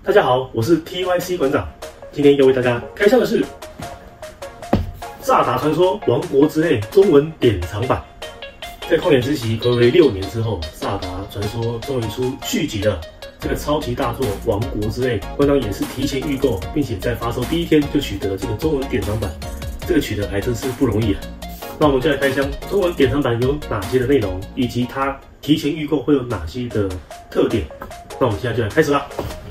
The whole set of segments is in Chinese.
大家好，我是 TYC 馆长，今天要为大家开箱的是《萨达传说：王国之泪》中文典藏版。在旷野之息暌违6年之后，《萨达传说》终于出续集了。这个超级大作《王国之泪》，馆长也是提前预购，并且在发售第1天就取得了这个中文典藏版，这个取得还真是不容易啊。那我们就来开箱中文典藏版有哪些的内容，以及它提前预购会有哪些的特点。那我们现在就来开始吧。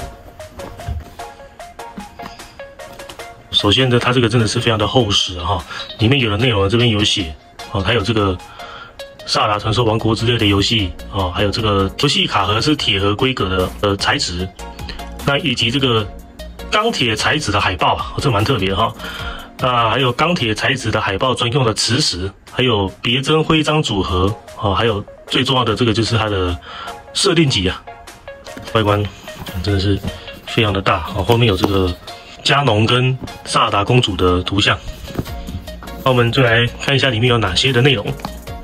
首先呢，它这个真的是非常的厚实哈，里面有的内容这边有写哦，还有这个《萨达传说：王国之泪》的游戏哦，还有这个游戏卡盒是铁盒规格的材质，那以及这个钢铁材质的海报啊，这蛮特别的哈。那还有钢铁材质的海报专用的磁石，还有别针徽章组合哦，还有最重要的这个就是它的设定集啊，外观真的是非常的大哦，后面有这个加农跟萨达公主的图像。那我们就来看一下里面有哪些的内容。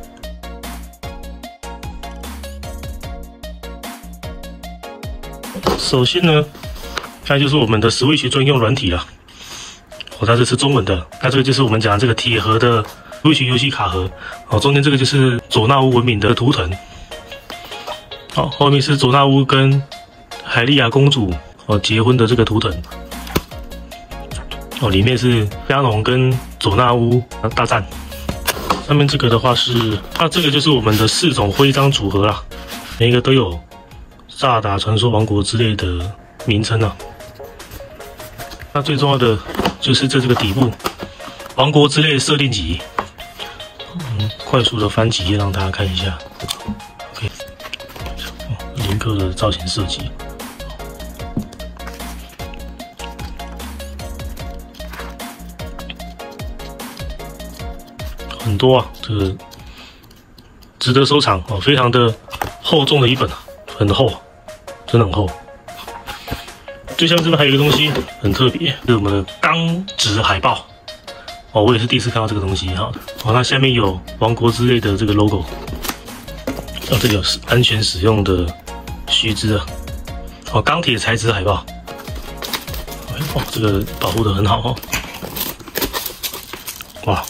首先呢，它就是我们的 Switch 专用软体了。哦，它这是中文的。那这个就是我们讲的这个铁盒的 Switch 游戏卡盒。哦，中间这个就是佐纳乌文明的图腾。好，后面是佐纳乌跟海莉亚公主结婚的这个图腾。里面是加农跟佐纳乌大战。上面这个的话是，这个就是我们的4种徽章组合啦，每一个都有《萨达传说：王国之泪》的名称啊。那最重要的就是这个底部《王国之泪》设定集。快速的翻几页让大家看一下。OK， 林克的造型设计。很多啊，这个值得收藏哦，非常的厚重的一本啊，很厚，真的很厚。最下面这边还有一个东西很特别，是我们的钢质海报哦，我也是第一次看到这个东西哈。哦，它下面有《王国之泪》的这个 logo， 这里有安全使用的须知啊，哦，钢铁材质海报，哦，这个保护得很好哦，哇。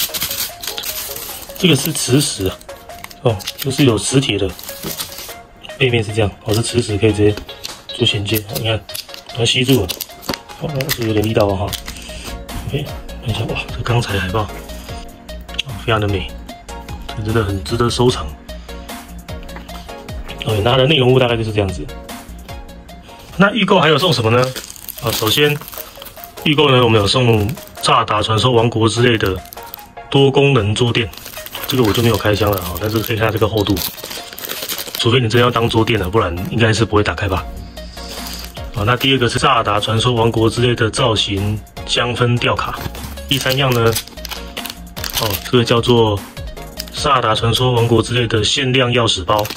这个是磁石啊，哦，就是有磁铁的，背面是这样，是磁石可以直接做衔接，你看，它吸住了，是有点力道哈。OK， 看一下，哇，这钢材海报，非常的美，这真的很值得收藏。OK， 那它的内容物大概就是这样子。那预购还有送什么呢？首先预购呢，我们有送《萨达传说：王国之泪》的多功能桌垫。这个我就没有开箱了哈，但是可以看它这个厚度，除非你真要当桌垫了，不然应该是不会打开吧。那第2个是《萨达传说：王国之泪》的造型香氛吊卡。第3样呢，这个叫做《萨达传说：王国之泪》的限量钥匙包。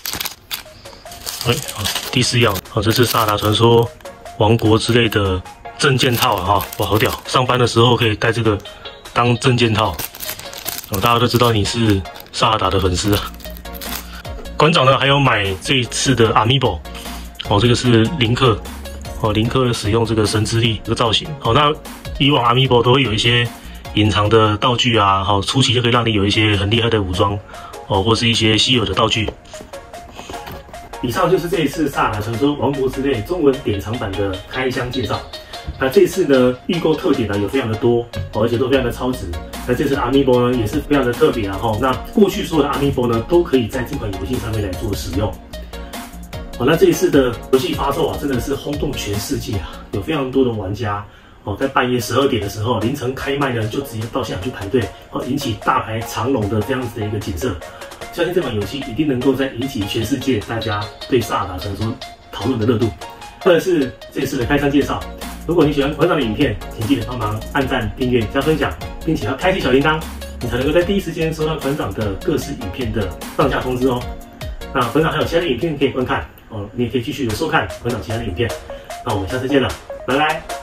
第4样，这是《萨达传说：王国之泪》的证件套啊，哇，好屌！上班的时候可以带这个当证件套。大家都知道你是萨达的粉丝啊。馆长呢还有买这一次的 Amiibo， 这个是林克，林克使用这个神之力这个造型。那以往 Amiibo 都会有一些隐藏的道具啊，初期就可以让你有一些很厉害的武装，或是一些稀有的道具。以上就是这一次《萨达传说：王国之泪》中文典藏版的开箱介绍。那这次呢，预购特点呢有非常的多，而且都非常的超值。那这次的 Amiibo 呢也是非常的特别啊，那过去所有的 Amiibo 呢都可以在这款游戏上面来做使用。那这一次的游戏发售啊，真的是轰动全世界啊，有非常多的玩家在半夜12点的时候，凌晨开卖呢，就直接到现场去排队，引起大排长龙的这样子的一个景色。相信这款游戏一定能够在引起全世界大家对萨达传说讨论的热度。这是这次的开箱介绍。如果你喜欢馆长的影片，请记得帮忙按赞、订阅、加分享，并且要开启小铃铛，你才能够在第一时间收到馆长的各式影片的上架通知哦。那馆长还有其他的影片可以观看你也可以继续的收看馆长其他的影片。那我们下次见了，拜拜。